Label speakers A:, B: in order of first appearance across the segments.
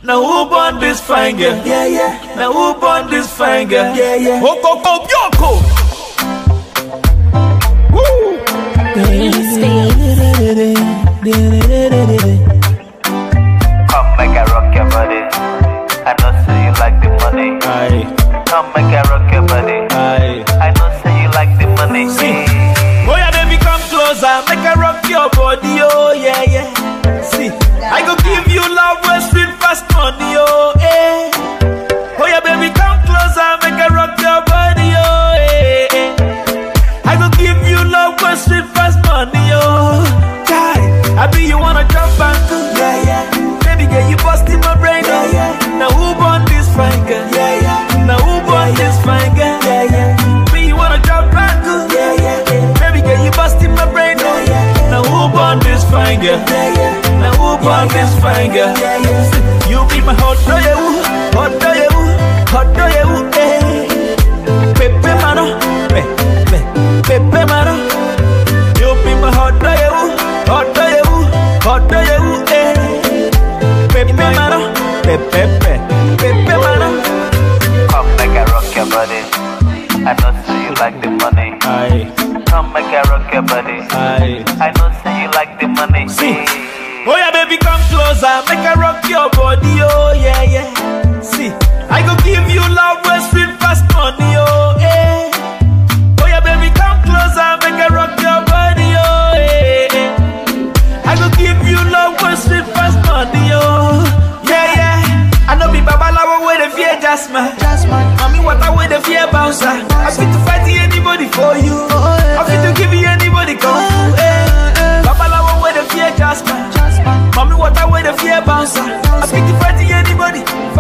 A: Now who born this fine girl? Yeah, yeah. Now who born this fine girl? Yeah, yeah. Oko Yoko. Woo.
B: Come make I rock your body. I know say you like the money.
A: Aye.
B: Come make I rock your body.
A: Aye.
B: I know say you like the money.
A: See. Oh yeah, baby, come closer. Make I rock your body. Oh yeah, yeah. See. I go give you love where sweet fast money. Oh eh. Oh yeah, baby, come closer. Make I rock your body. Oh eh, eh. I go give you love where sweet fast money. Oh. I be you wanna jump back, yeah, yeah. Baby girl, you busting my brain, yeah, yeah. Now who born this fine girl, yeah, yeah. Now who born this fine girl, yeah, yeah. Be you wanna jump back, yeah, yeah. Baby girl, you busting my brain, yeah, yeah. Now who born this fine girl, yeah, yeah. Now who born this fine girl, yeah, yeah. You be my hot do you, hot do you, hot do you, eh. Pepe mano, pepe mano. You be my hot do you, hot do you. What do you eh? Pepe mano, pepe mano.
B: Come make I rock your body. I know say you like the money.
A: Aye.
B: Come make I rock your body.
A: Aye.
B: I know say you like the money.
A: See. Oh yeah, baby, come closer. Make I rock your body. Oh yeah, yeah. See. I go give you love where sweet fast money. Oh eh. Oh yeah, baby, come closer. Make I rock your body. Oh eh, eh. I go give you love when sweet fast money, oh. Yeah, yeah. I know be babalawo with the fear jasmine. Mommy, what I with the fear bouncer. I fit to fight anybody for you. I fit to give you anybody come through, eh. Babalawo with the fear jasmine. Mommy, what I with the fear bouncer. I fit to fight anybody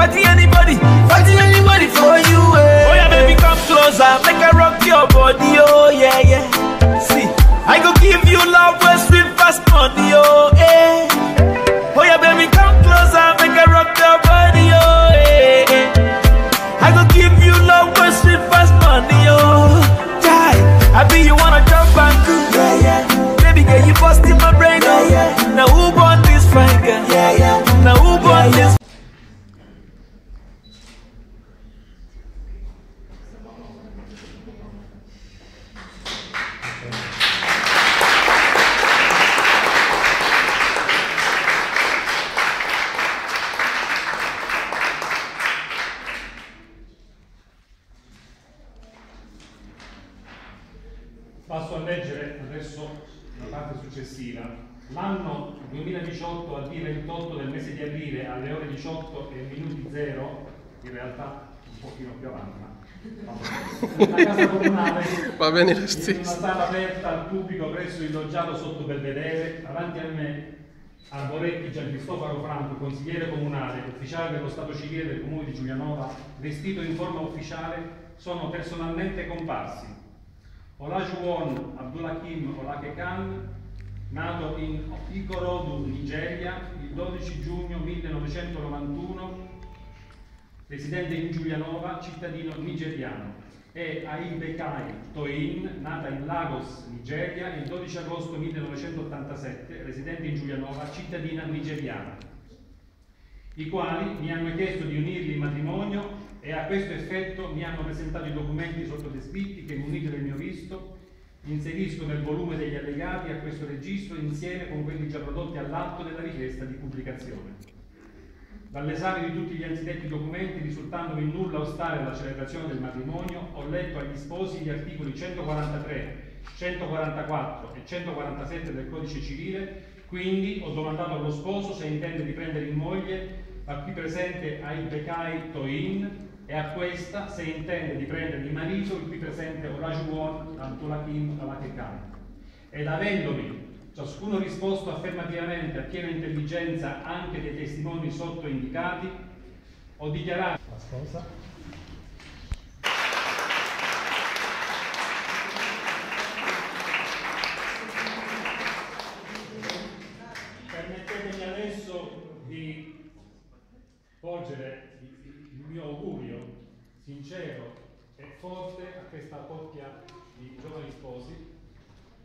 A: for you, eh. Oh yeah, baby, come closer. Make I rock your body, oh yeah, yeah. See, I go give you love when sweet fast money, oh eh. Oh yeah, baby, come closer, make I rock your body, oh eh, eh. I go give you love when sweet fast money, oh. Die, I be you wanna jump back, yeah, yeah. Baby girl, you busting my brain, oh yeah. Now who born this fine girl, yeah, yeah. Now who born this?
C: Passo a leggere adesso la parte successiva. L'anno 2018 al D28 del mese di aprile alle ore 18 e minuti 0, in realtà un pochino più avanti, ma la casa comunale
D: va bene lo
C: in una
D: stesso.
C: sala aperta al pubblico presso il loggiato sotto Belvedere, avanti a me Arboretti Gian Cristoforo Franco, consigliere comunale, ufficiale dello Stato civile del comune di Giulianova, vestito in forma ufficiale, sono personalmente comparsi. Olajuwon Abdulhakim Olake Khan, nato in Ikorodu, Nigeria, il 12 giugno 1991, residente in Giulianova, cittadino nigeriano, e Aibekai Toyin, nata in Lagos, Nigeria, il 12 agosto 1987, residente in Giulianova, cittadina nigeriana, i quali mi hanno chiesto di unirli in matrimonio e a questo effetto mi hanno presentato i documenti sottoscritti che, muniti del mio visto, inserisco nel volume degli allegati a questo registro insieme con quelli già prodotti all'atto della richiesta di pubblicazione. Dall'esame di tutti gli anzidetti documenti, risultandomi in nulla ostare alla celebrazione del matrimonio, ho letto agli sposi gli articoli 143, 144 e 147 del Codice Civile, quindi ho domandato allo sposo se intende riprendere in moglie a qui presente Aibekai Toyin e a questa se intende di prendere in marito il qui presente Olajuwon Abdulhakim Olake Khan. Ed avendomi ciascuno risposto affermativamente a piena intelligenza anche dei testimoni sotto indicati, ho dichiarato la sposa. Permettetemi adesso di porgere il mio augurio sincero e forte a questa coppia di giovani sposi.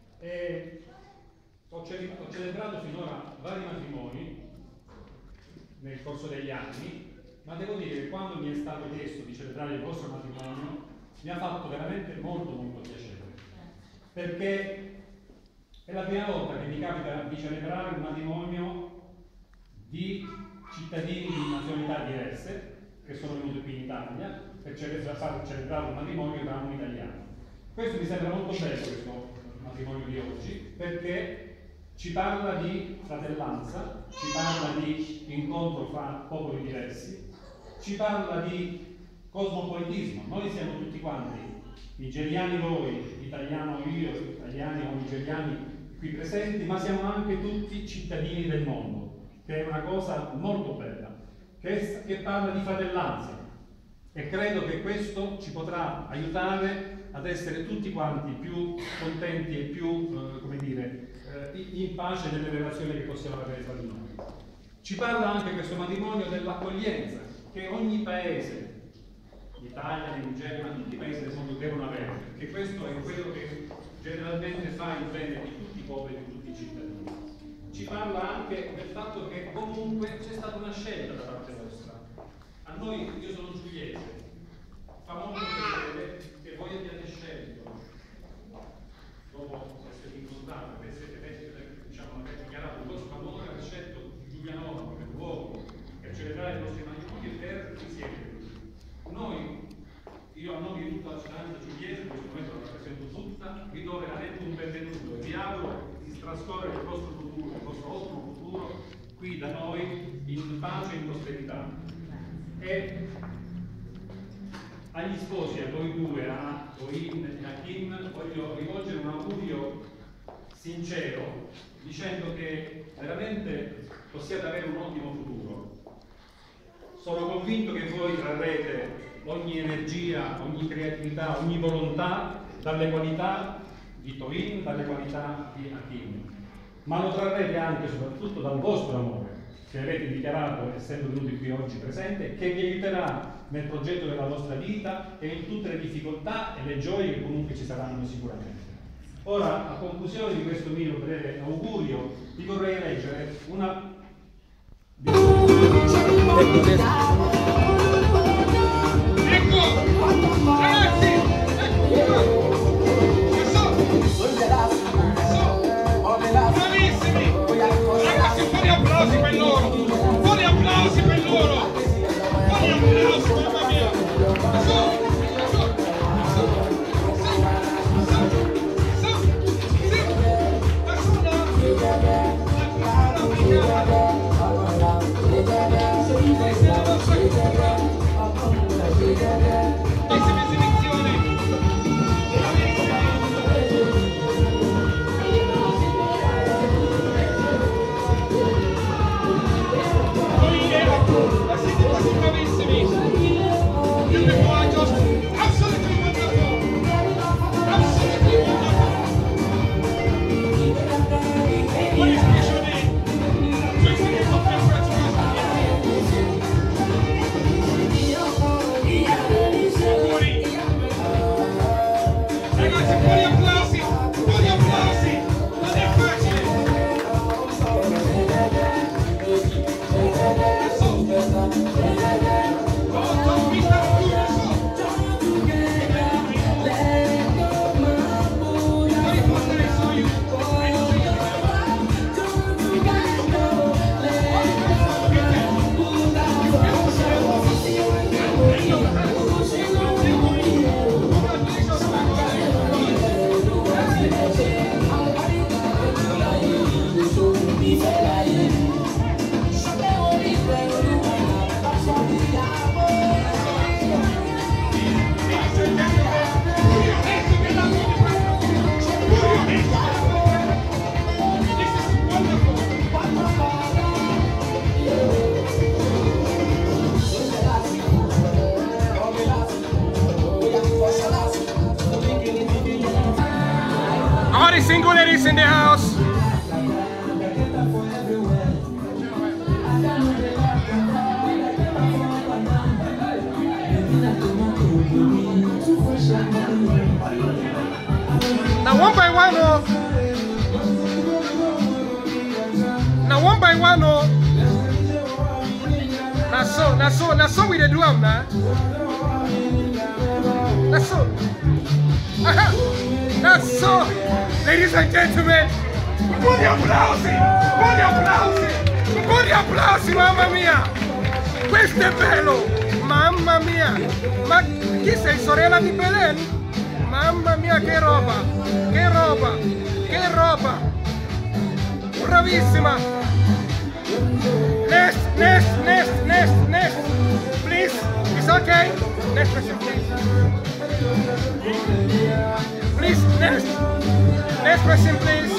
C: E ho celebrato finora vari matrimoni nel corso degli anni, ma devo dire che quando mi è stato chiesto di celebrare il vostro matrimonio mi ha fatto veramente molto piacere, perché è la prima volta che mi capita di celebrare un matrimonio di cittadini di nazionalità diverse che sono venuti qui in Italia per celebrare un matrimonio tra un italiano. Questo mi sembra molto bello, questo matrimonio di oggi, perché ci parla di fratellanza, ci parla di incontro fra popoli diversi, ci parla di cosmopolitismo. Noi siamo tutti quanti, nigeriani voi, italiano io, italiani o nigeriani qui presenti, ma siamo anche tutti cittadini del mondo, che è una cosa molto bella, che parla di fratellanza, e credo che questo ci potrà aiutare ad essere tutti quanti più contenti e più, come dire, in pace nelle relazioni che possiamo avere tra di noi. Ci parla anche questo matrimonio dell'accoglienza che ogni paese, l'Italia, la Nigeria, ma tutti i paesi del mondo devono avere, perché questo è quello che generalmente fa il bene di tutti i popoli e di tutti i cittadini. Ci parla anche del fatto che comunque c'è stata una scelta da parte nostra. A noi, io sono giuliese, fa molto piacere che voi abbiate scelto, dopo essere incontrati, diciamo, aver dichiarato il vostro amore, aver scelto Giulianova come luogo per celebrare i vostri matrimoni per insieme. Noi, io a nome di tutta la cittadinanza giuliese, in questo momento la rappresento tutta, vi do veramente un benvenuto e vi auguro di trascorrere il vostro futuro, il vostro ottimo futuro qui da noi in pace e in prosperità. E agli sposi, a voi due, a Oin e a Kim, voglio rivolgere un augurio sincero, dicendo che veramente possiate avere un ottimo futuro. Sono convinto che voi trarrete ogni energia, ogni creatività, ogni volontà dalle qualità di Toin, dalle qualità di Hakim, ma lo trarrete anche e soprattutto dal vostro amore che avete dichiarato essendo venuti qui oggi presente, che vi aiuterà nel progetto della vostra vita e in tutte le difficoltà e le gioie che comunque ci saranno sicuramente. Ora, a conclusione di questo mio breve augurio, vi vorrei leggere una
D: ragazzi, fate applausi per loro, fate applausi per loro, fate applausi, mamma mia, all the single ladies in the house. Now one by one, now one by one,
E: That's so we dey do am now. That's so. That's so. Ladies and gentlemen, buoni applausi, mamma mia. Questo è bello, mamma mia. Ma chi sei, sorella di Belen? Mamma mia, che roba, che roba, che roba. Bravissima. Next. Please, it's okay. Next question, please. Please, next question, please.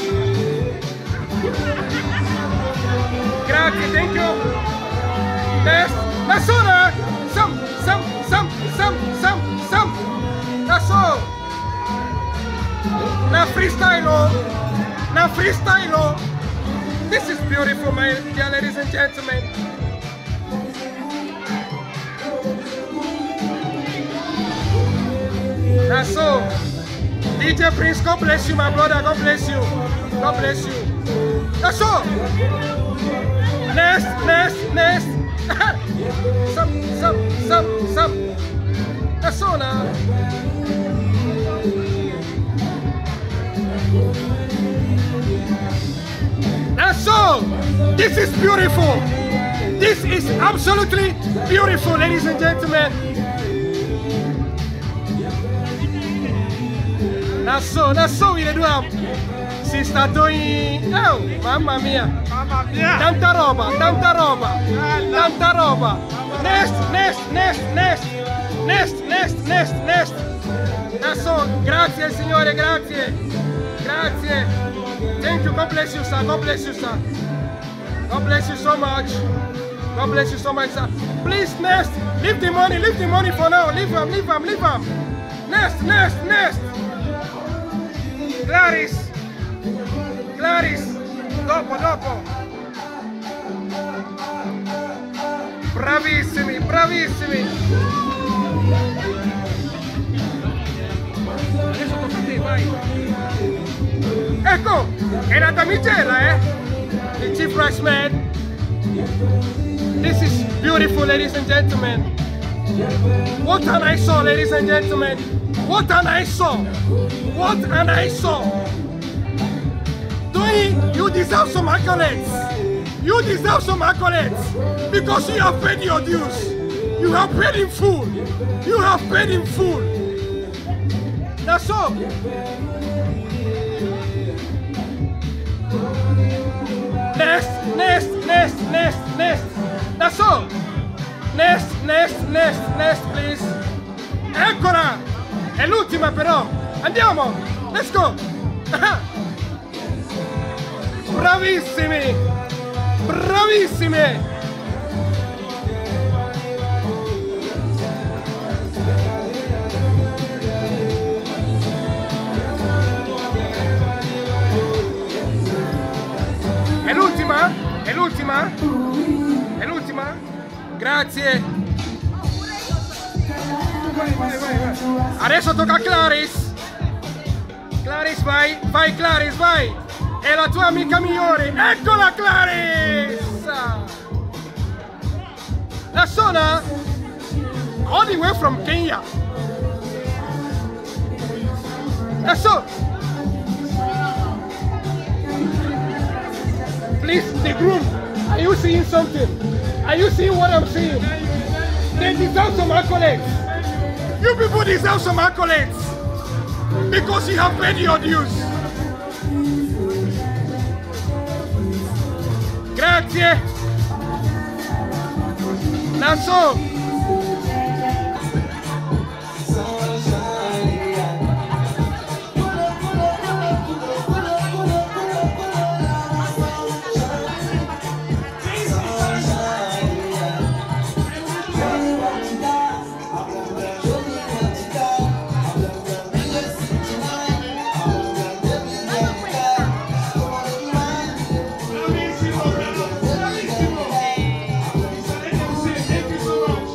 E: Grazie, thank you. Next, that's all. Some. That's all. Now freestyle. This is beautiful, my dear ladies and gentlemen. That's all. DJ Prince, God bless you, my brother. God bless you. God bless you. That's all. Next. Some. That's all now. That's all. This is beautiful. This is absolutely beautiful, ladies and gentlemen. That's so we do am. Si sta doing. Oh, mamma mia. Tanta roba. Next. That's all. Grazie, signore, grazie. Thank you. God bless you, sir. God bless you so much. Sir. Please, next. Leave the money for now. Leave him. Next. Clarice. Dopo. Bravissimi. Adesso tocca a te, vai. Ecco, era damigella, the chief rice man. This is beautiful, ladies and gentlemen. What an I saw, ladies and gentlemen. What an I saw. Doi, you deserve some accolades. Because you have paid your dues. You have paid in full. That's all. Next. That's all. Next, please. Eccola! È l'ultima però. Andiamo! Let's go! Bravissimi! È l'ultima? Grazie! Vai. Adesso tocca a Clarice! Vai Clarice, vai! È la tua amica migliore! Eccola Clarice! La Sona! All the way from Kenya! That's all! Please, the groom, are you seeing something? Are you seeing what I'm seeing? They deserve some accolades. You people deserve some accolades because you have paid your dues. Grazie. That's all.
D: Thank you so much.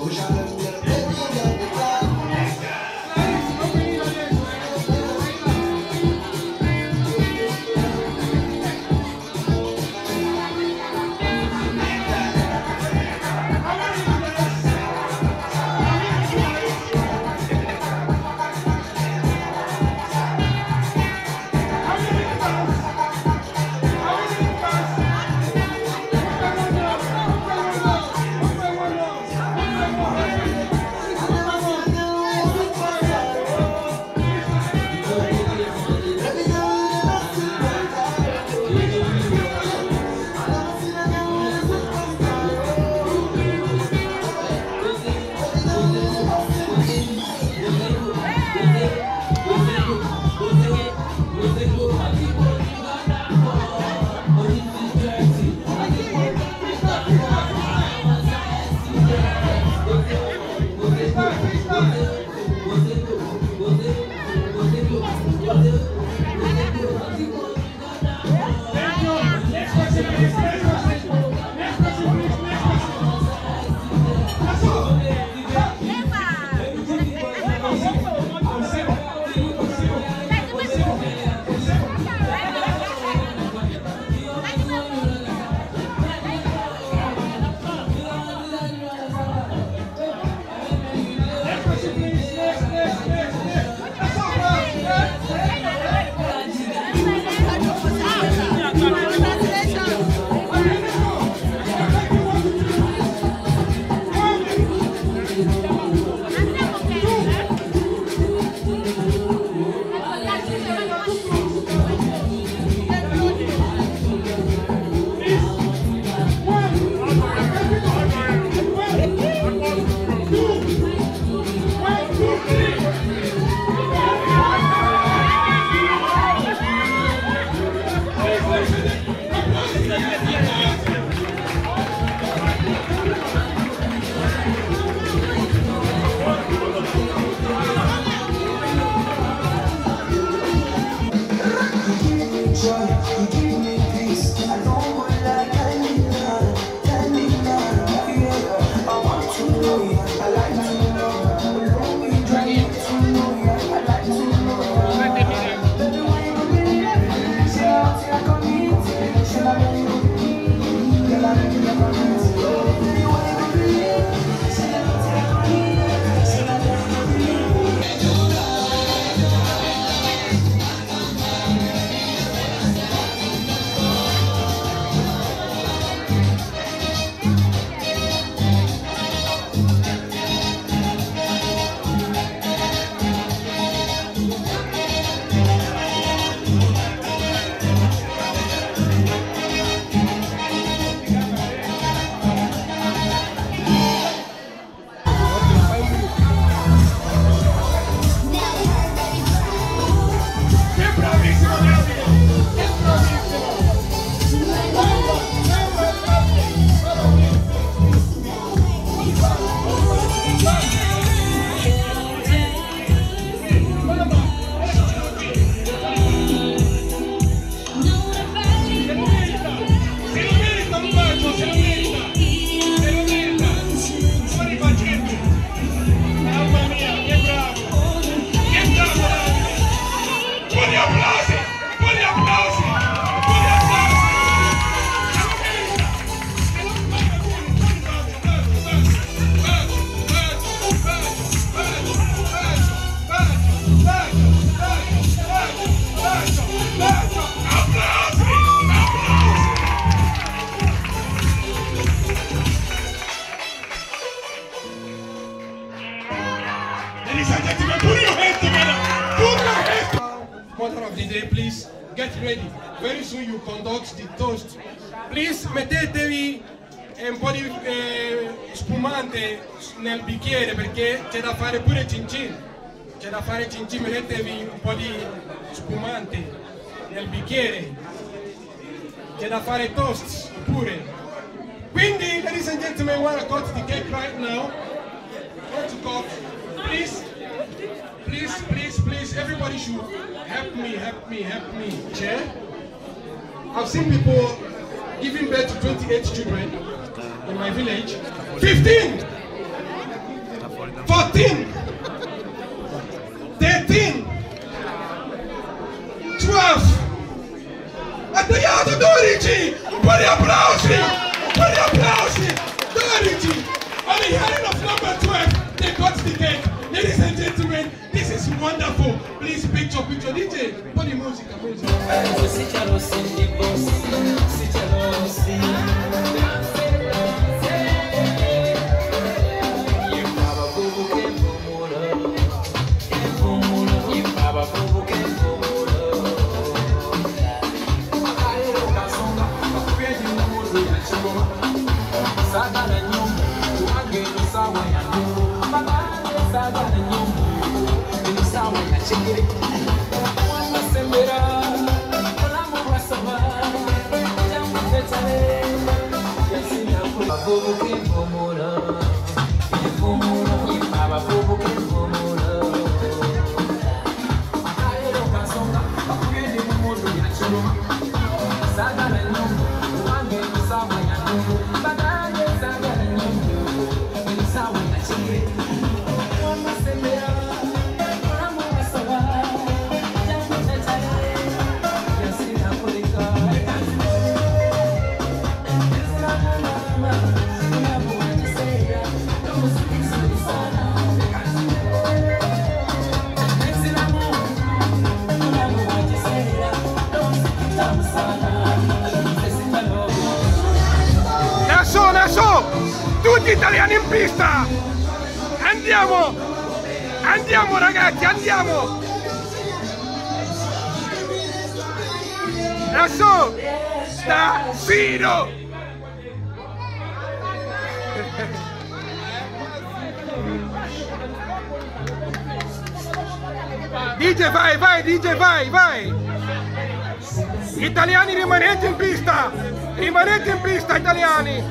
D: Ladies and gentlemen, put your hands together. Put your hands.
E: Mother of the day, please get ready. Very soon you conduct the toast. Please mettetevi un po' di spumante nel bicchiere perché c'è da fare pure cin cin. C'è da fare cin cin, mettetevi un po' di spumante nel bicchiere. C'è da fare toast pure. Quindi, ladies and gentlemen, I want to cut the cake right now. Want to cut, please. Please, everybody should help me. Chair. I've seen people giving birth to 28 children in my village. 15, 14, 13, 12. Ha tagliato 12! Un po' di applausi! 12! On the hearing of number 12, they got the cake. Ladies and gentlemen, this is wonderful. Please picture. DJ, put the music. Adesso, tutti italiani in pista! Andiamo ragazzi, andiamo! Adesso, da Fino! DJ vai, DJ vai! Italiani rimanete in pista! Italiani!